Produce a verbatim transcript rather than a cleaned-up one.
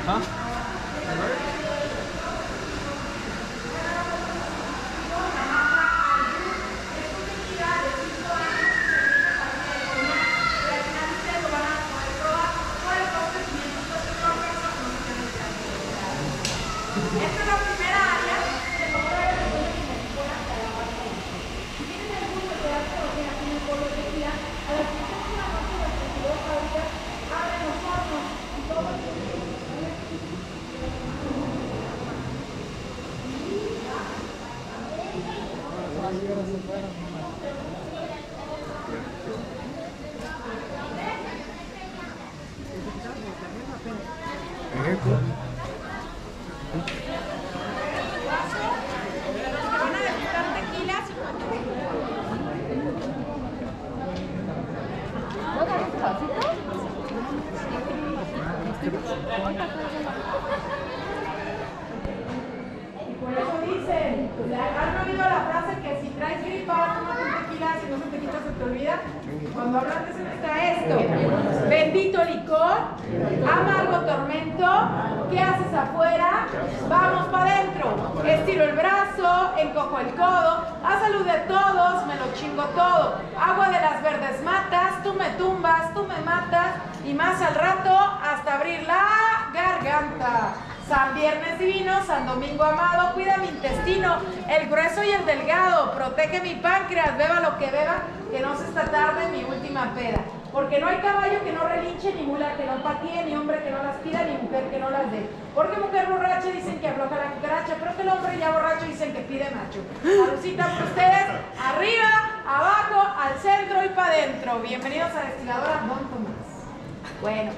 Huh? Esta es la primera área. Si tienes el gusto de darte aquí en el pueblo de Chía, a las dieciocho de la noche del veintidós ahorita abren los hornos y todo el por eso dicen, ¿han oído la frase que si traes gripa, tómate un tequila, si no se te quita se te olvida? Cuando hablan de eso está esto. Bendito licor, amargo tormento, ¿qué haces afuera? Vamos para adentro. Estiro el brazo, encojo el codo, a salud de todos, me lo chingo todo. Agua de las verdes matas, tú me tumbas, tú me matas, y más al rato hasta abrir la garganta. San Viernes divino, San Domingo amado, cuida mi intestino, el grueso y el delgado, protege mi páncreas, beba lo que beba, que no se esta tarde mi última peda. Porque no hay caballo que no relinche, ni mula que no patee, ni hombre que no las pida, ni mujer que no las dé. Porque mujer borracha dicen que afloja la cucaracha, pero que el hombre ya borracho dicen que pide macho. Salucita por ustedes, arriba, abajo, al centro y para adentro. Bienvenidos a Destiladora Don Tomás. Bueno.